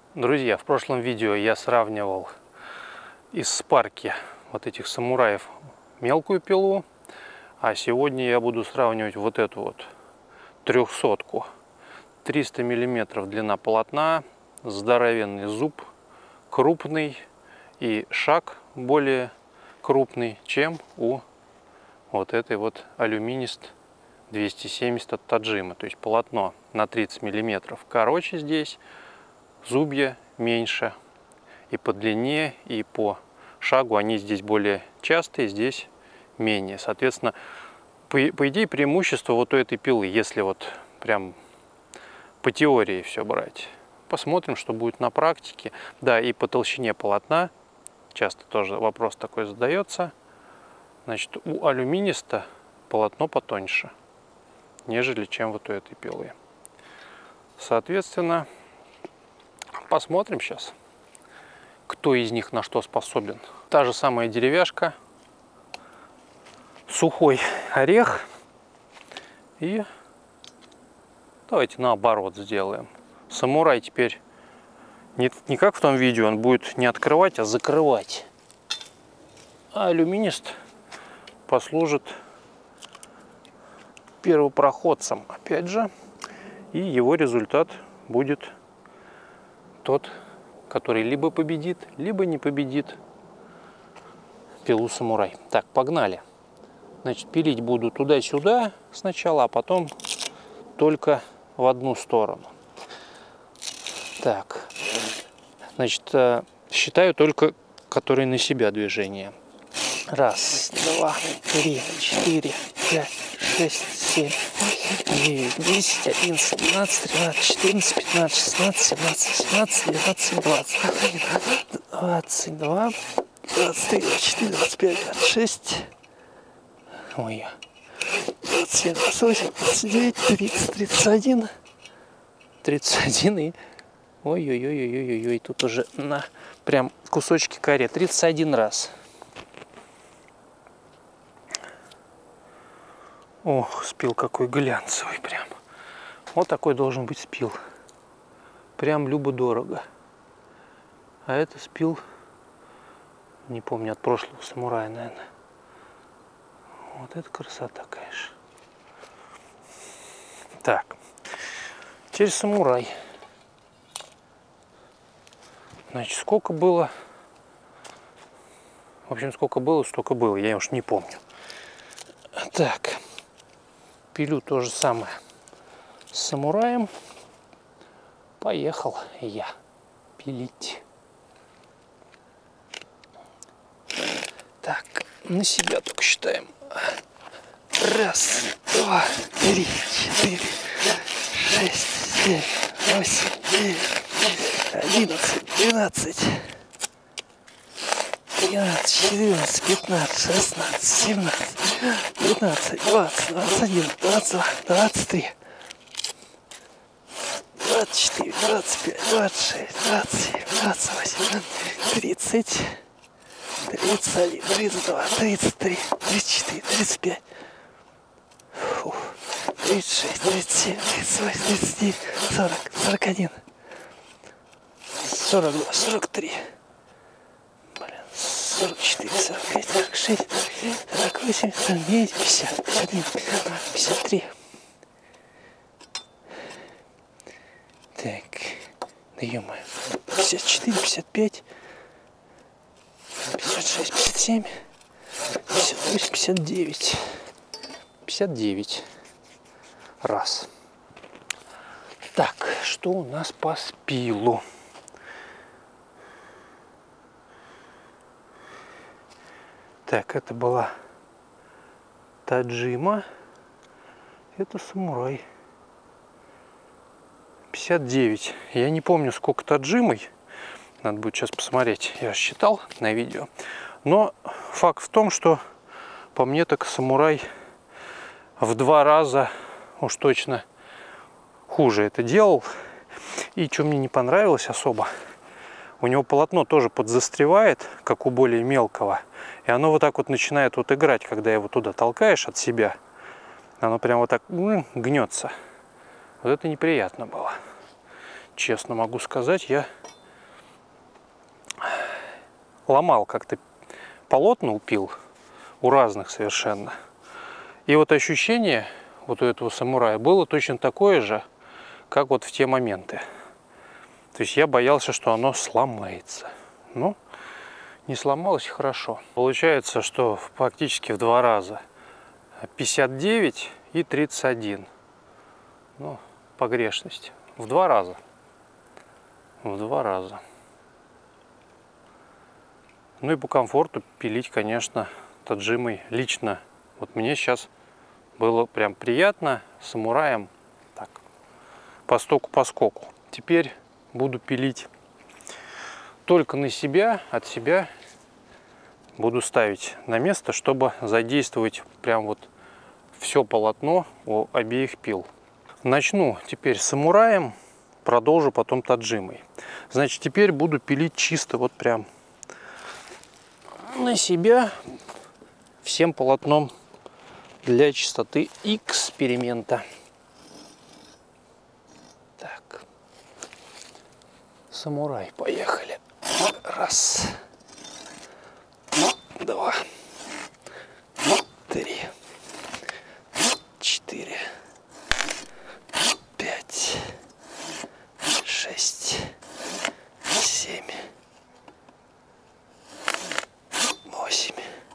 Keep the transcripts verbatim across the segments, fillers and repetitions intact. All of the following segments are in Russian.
Друзья, в прошлом видео я сравнивал из спарки вот этих самураев мелкую пилу, а сегодня я буду сравнивать вот эту вот трехсотку. триста миллиметров длина полотна, здоровенный зуб, крупный и шаг более крупный, чем у вот этой вот алюминист двести семьдесят от Таджима. То есть полотно на тридцать миллиметров короче здесь, зубья меньше, и по длине, и по шагу они здесь более частые, здесь менее. Соответственно, по, по идее преимущество вот у этой пилы, если вот прям по теории все брать. Посмотрим, что будет на практике. Да, и по толщине полотна, часто тоже вопрос такой задается. Значит, у алюминиста полотно потоньше, нежели чем вот у этой пилы. Соответственно, посмотрим сейчас, кто из них на что способен. Та же самая деревяшка, сухой орех. И давайте наоборот сделаем. Самурай теперь не, не как в том видео, он будет не открывать, а закрывать. А алюминист послужит первопроходцем, опять же. И его результат будет тот, который либо победит, либо не победит пилу самурай. Так, погнали. Значит, пилить буду туда-сюда сначала, а потом только в одну сторону. Так, значит, считаю только, которые на себя движение. Раз, два, три, четыре, пять, шесть, семь, восемь, девять, десять, одиннадцать, двенадцать, тринадцать, четырнадцать, пятнадцать, шестнадцать, семнадцать, семнадцать, девятнадцать, двадцать, двадцать два, двадцать три, двадцать четыре, двадцать пять, двадцать шесть, ой, двадцать семь, двадцать восемь, двадцать девять, тридцать, тридцать один, тридцать один и ой-ой-ой-ой-ой-ой, тут уже на прям кусочки каре тридцать один раз. Ох, спил какой глянцевый прям. Вот такой должен быть спил. Прям любо-дорого. А это спил, не помню, от прошлого самурая, наверное. Вот это красота, конечно. Так. Теперь самурай. Значит, сколько было? В общем, сколько было, столько было. Я уж не помню. Так. Пилю то же самое с самураем. Поехал я пилить. Так, на себя только считаем. Раз, два, три, четыре, шесть, семь, восемь, девять, одиннадцать, двенадцать, тринадцать, четырнадцать, пятнадцать, шестнадцать, семнадцать, девятнадцать, двадцать, двадцать один, двадцать два, двадцать три, двадцать четыре, двадцать пять, двадцать шесть, двадцать семь, двадцать восемь, тридцать, тридцать один, тридцать два, тридцать три, тридцать четыре, тридцать пять, тридцать шесть, тридцать семь, тридцать восемь, тридцать девять, сорок, сорок один, сорок два, сорок три, сорок четыре, сорок пять, сорок шесть, сорок восемь, сорок девять, пятьдесят, пятьдесят один, пятьдесят три. Так, да ё-моё, пятьдесят четыре, пятьдесят пять, пятьдесят шесть, пятьдесят семь, пятьдесят восемь, пятьдесят девять, пятьдесят девять. Раз. Так, что у нас по спилу? Так, это была Таджима, это самурай. пятьдесят девять. Я не помню, сколько Таджимой. Надо будет сейчас посмотреть. Я считал на видео. Но факт в том, что по мне так самурай в два раза уж точно хуже это делал. И что мне не понравилось особо, у него полотно тоже подзастревает, как у более мелкого. И оно вот так вот начинает вот играть, когда его туда толкаешь от себя. Оно прям вот так гнется. Вот это неприятно было. Честно могу сказать, я ломал как-то полотна у пил, у разных совершенно. И вот ощущение вот у этого самурая было точно такое же, как вот в те моменты. То есть я боялся, что оно сломается. Ну, не сломалось, хорошо. Получается, что фактически в два раза. пятьдесят девять и тридцать один. Ну, погрешность. В два раза. В два раза. Ну и по комфорту пилить, конечно, таджимой лично. Вот мне сейчас было прям приятно самураем так, по стоку по скоку. Теперь буду пилить только на себя, от себя буду ставить на место, чтобы задействовать прям вот все полотно у обеих пил. Начну теперь самураем, продолжу потом таджимой. Значит, теперь буду пилить чисто вот прям на себя всем полотном для чистоты эксперимента. Так, самурай, поехали. Раз, два, три, четыре, пять, шесть, семь, восемь,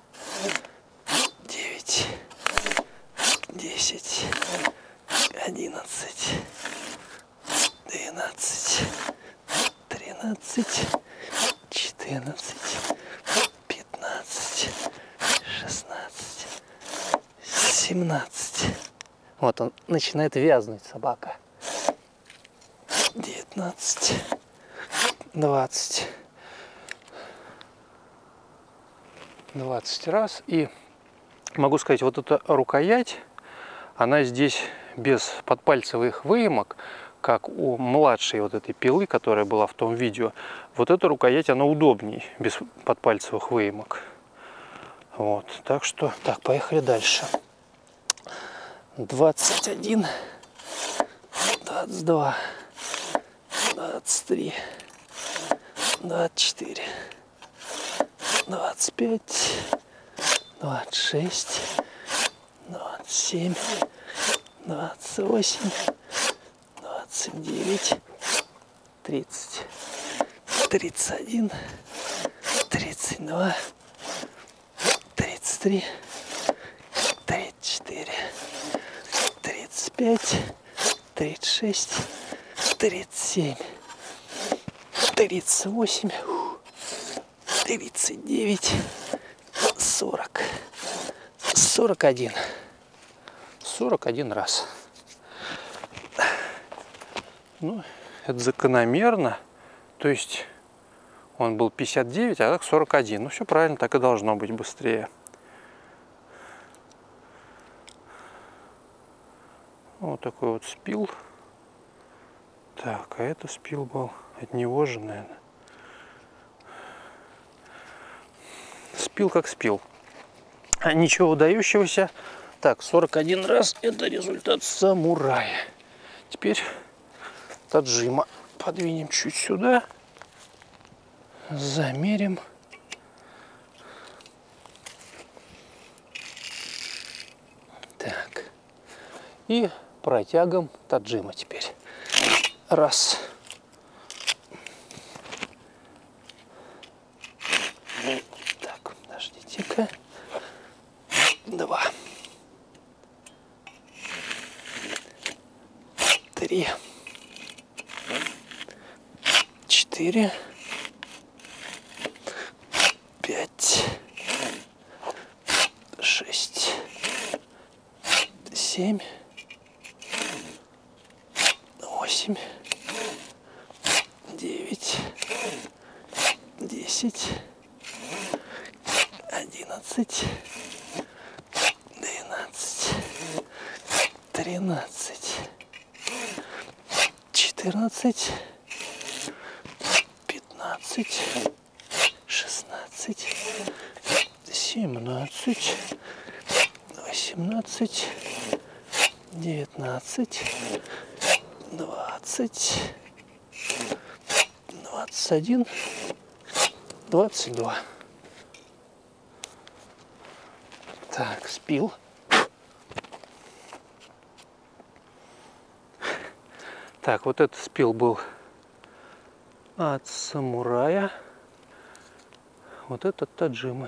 девять, десять, одиннадцать, двенадцать, тринадцать, четырнадцать, пятнадцать, шестнадцать, семнадцать. Вот он начинает вязнуть, собака. девятнадцать, двадцать. двадцать раз. И могу сказать, вот эта рукоять, она здесь без подпальцевых выемок, как у младшей вот этой пилы, которая была в том видео. Вот эта рукоять, она удобней, без подпальцевых выемок. Вот, так что, так, поехали дальше. двадцать один, двадцать два, двадцать три, двадцать четыре, двадцать пять, двадцать шесть, двадцать семь, двадцать восемь, двадцать девять, тридцать, тридцать один, тридцать два, тридцать три, тридцать четыре, тридцать пять, тридцать шесть, тридцать семь, тридцать восемь, тридцать девять, сорок, сорок один. сорок один раз. Ну, это закономерно. То есть он был пятьдесят девять, а так сорок один. Ну, все правильно, так и должно быть быстрее. Вот такой вот спил. Так, а это спил был от него же, наверное. Спил как спил. А ничего выдающегося. Так, сорок один раз это результат самурая. Теперь таджима. Подвинем чуть сюда. Замерим. Так. И протягом таджима теперь. Раз. Так, подождите-ка. Два. Три. Четыре. Пять. Шесть. Семь. Восемь. Девять. Десять. Одиннадцать. Двенадцать. Тринадцать. Четырнадцать. Пятнадцать. Шестнадцать. Семнадцать. Восемнадцать. Девятнадцать. Двадцать. Двадцать один. двадцать два. Так, спил. Так, вот этот спил был от самурая. Вот этот таджимы.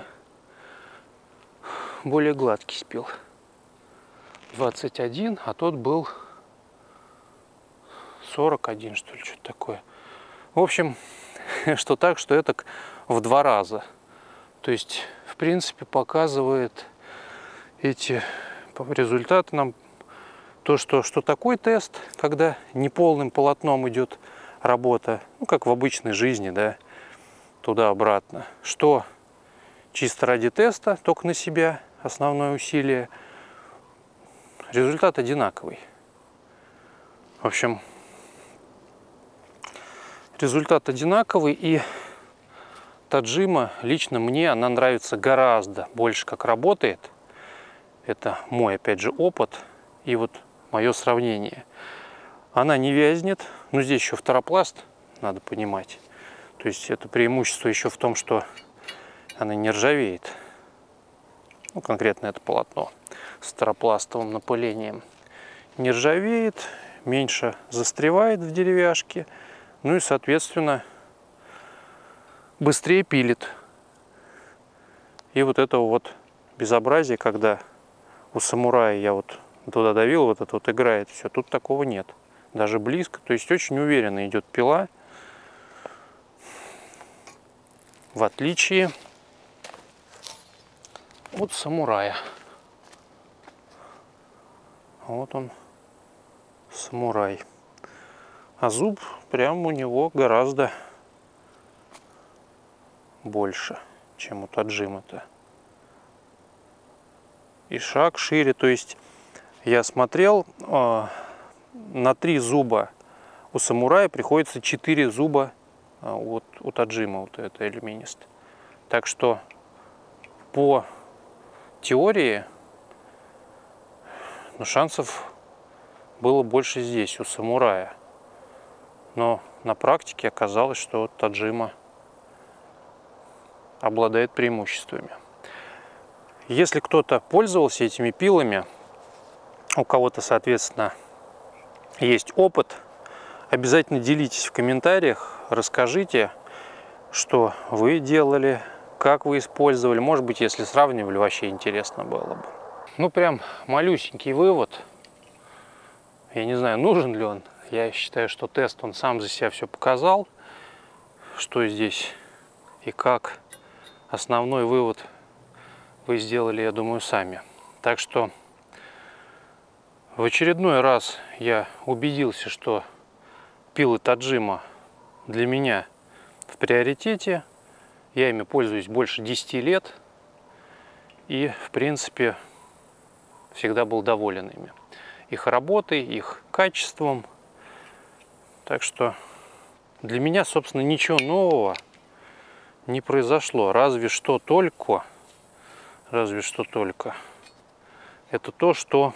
Более гладкий спил. двадцать один, а тот был сорок один, что ли, что-то такое. В общем, что так, что это в два раза. То есть, в принципе, показывает эти результаты нам то, что, что такой тест, когда неполным полотном идет работа, ну, как в обычной жизни, да, туда-обратно. Что чисто ради теста, только на себя, основное усилие, результат одинаковый. В общем, результат одинаковый, и таджима лично мне она нравится гораздо больше, как работает. Это мой, опять же, опыт и вот мое сравнение. Она не вязнет, но здесь еще фторопласт, надо понимать. То есть это преимущество еще в том, что она не ржавеет. Ну, конкретно это полотно с фторопластовым напылением. Не ржавеет, меньше застревает в деревяшке, ну и, соответственно, быстрее пилит. И вот это вот безобразие, когда у самурая я вот туда давил, вот это вот играет, все, тут такого нет. Даже близко, то есть очень уверенно идет пила. В отличие от самурая. Вот он, самурай. А зуб прям у него гораздо больше, чем у таджима-то. И шаг шире, то есть я смотрел, э, на три зуба у самурая приходится четыре зуба э, вот, у таджима, вот это алюминист. Так что по теории, ну, шансов было больше здесь, у самурая. Но на практике оказалось, что таджима обладает преимуществами. Если кто-то пользовался этими пилами, у кого-то, соответственно, есть опыт, обязательно делитесь в комментариях, расскажите, что вы делали, как вы использовали. Может быть, если сравнивали, вообще интересно было бы. Ну, прям малюсенький вывод. Я не знаю, нужен ли он. Я считаю, что тест, он сам за себя все показал, что здесь и как. Основной вывод вы сделали, я думаю, сами. Так что в очередной раз я убедился, что пилы таджима для меня в приоритете. Я ими пользуюсь больше десяти лет и, в принципе, всегда был доволен ими. Их работой, их качеством. Так что для меня, собственно, ничего нового не произошло. Разве что только, разве что только, это то, что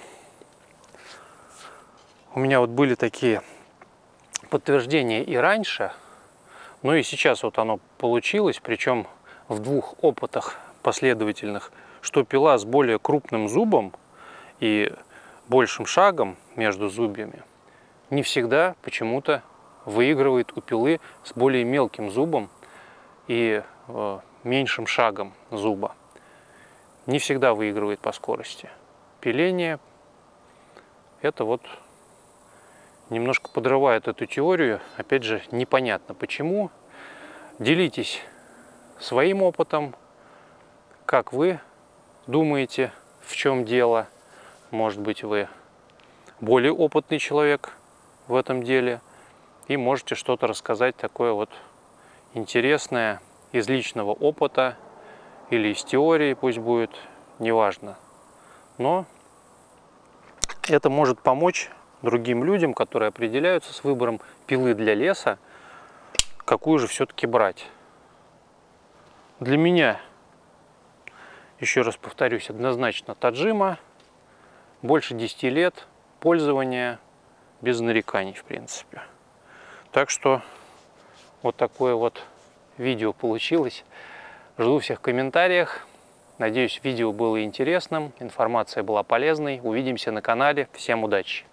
у меня вот были такие подтверждения и раньше, но и сейчас вот оно получилось, причем в двух опытах последовательных, что пила с более крупным зубом и большим шагом между зубьями не всегда почему-то выигрывает у пилы с более мелким зубом и э, меньшим шагом зуба. Не всегда выигрывает по скорости. Пиление это вот немножко подрывает эту теорию. Опять же, непонятно почему. Делитесь своим опытом, как вы думаете, в чем дело. Может быть, вы более опытный человек в этом деле и можете что-то рассказать такое вот интересное из личного опыта или из теории, пусть будет, неважно. Но это может помочь другим людям, которые определяются с выбором пилы для леса, какую же все-таки брать. Для меня, еще раз повторюсь, однозначно таджима, больше десяти лет пользования без нареканий, в принципе. Так что вот такое вот видео получилось. Жду всех в комментариях. Надеюсь, видео было интересным, информация была полезной. Увидимся на канале. Всем удачи!